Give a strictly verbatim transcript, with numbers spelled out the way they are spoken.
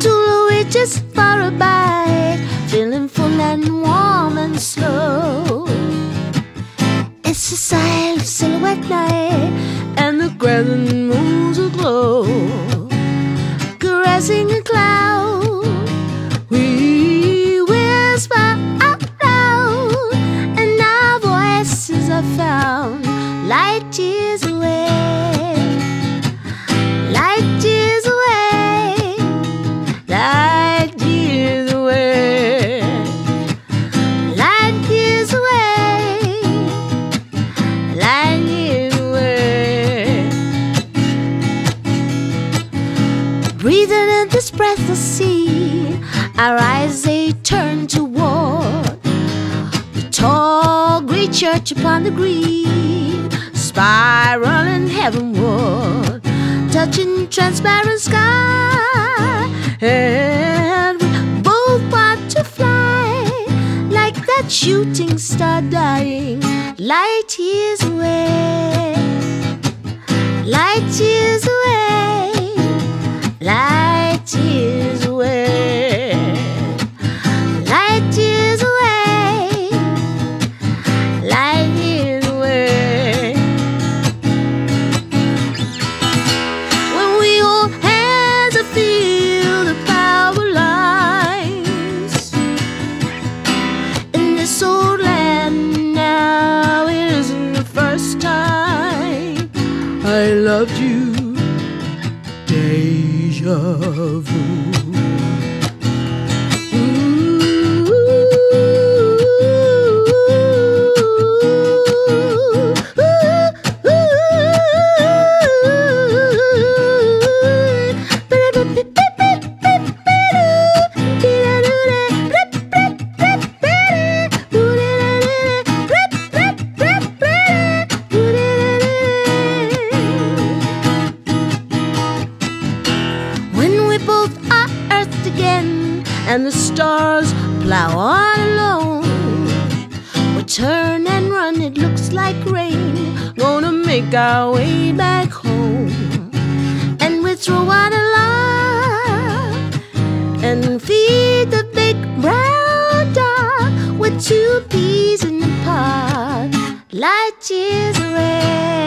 to Louis just for a bite, feeling full and warm and slow. It's a silent silhouette night, and the crescent moon's aglow, caressing a cloud. We whisper out loud, and our voices are found light years away, light years away, light years away, light years away, light years away. Breathing in this breathless sea, our eyes they turn toward the tall great church upon the green, spiraling heavenward, touching transparent sky. And we both want to fly like that shooting star dying light years away, light years away, light years away, light years away, light years away. When we hold hands, I feel the power lines in this old land. Now it isn't the first time I loved you. Deja vu. And the stars plow on alone, we turn and run, it looks like rain, gonna make our way back home. And we throw out a line and feed the big brown dog with two peas in the pot, light years away.